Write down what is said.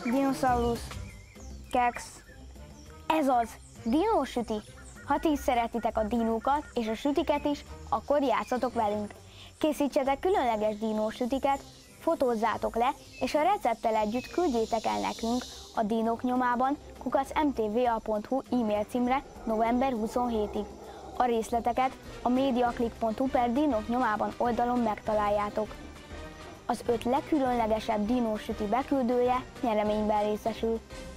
Dinoszaurusz, keksz. Ez az, dinósüti. Ha ti is szeretitek a dinókat és a sütiket is, akkor játszatok velünk. Készítsetek különleges dinósütiket, fotózzátok le, és a recepttel együtt küldjétek el nekünk a Dinók nyomában @mtva.hu e-mail címre november 27-ig. A részleteket a mediaclick.hu/Dinók nyomában oldalon megtaláljátok. Az 5 legkülönlegesebb dinósüti beküldője nyereményben részesül.